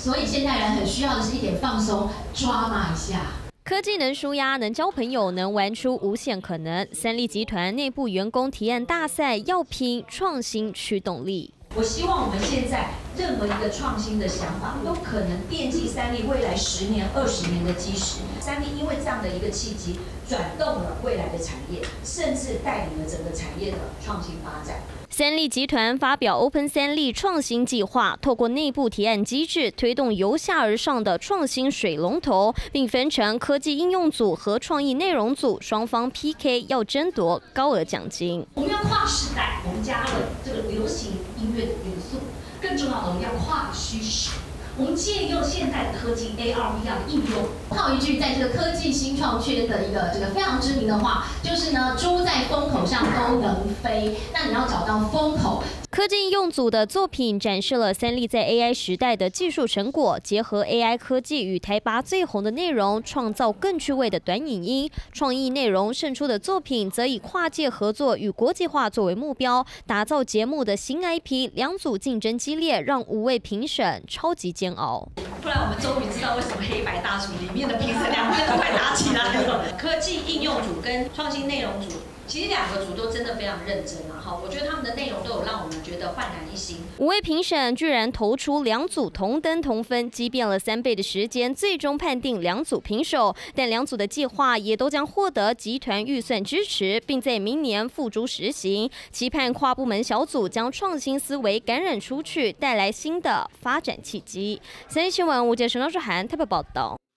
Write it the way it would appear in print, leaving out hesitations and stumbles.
所以现代人很需要的是一点放松，抓马一下。 科技能舒压，能交朋友，能玩出无限可能。三立集团内部员工提案大赛要拼创新驱动力。 我希望我们现在任何一个创新的想法，都可能奠基三立未来10年、20年的基石。三立因为这样的一个契机，转动了未来的产业，甚至带领了整个产业的创新发展。 三立集团发表 Open 三立创新计划，透过内部提案机制，推动由下而上的创新水龙头，并分成科技应用组和创意内容组，双方 PK 要争夺高额奖金。 我们要跨时代，我们加了这个流行音乐的元素，更重要的，我们要跨虚实。 我们借用现代的科技 AR/VR 的应用，套一句在这个科技新创圈的一个这个非常知名的话，就是呢，猪在风口上都能飞，那你要找到风口。 科技应用组的作品展示了三立在 AI 时代的技术成果，结合 AI 科技与台拔最红的内容，创造更趣味的短影音。创意内容胜出的作品，则以跨界合作与国际化作为目标，打造节目的新 IP。两组竞争激烈，让5位评审超级煎熬。 不然我们终于知道为什么黑白大厨里面的评审两边都快打起来了。科技应用组跟创新内容组。 其实2个组都真的非常认真啊！哈，我觉得他们的内容都有让我们觉得焕然一新。 5位评审居然投出2组同登同分，激变了3倍的时间，最终判定2组平手。但2组的计划也都将获得集团预算支持，并在明年付诸实行。期盼跨部门小组将创新思维感染出去，带来新的发展契机。三立新闻吴杰、沈高书涵特别报道。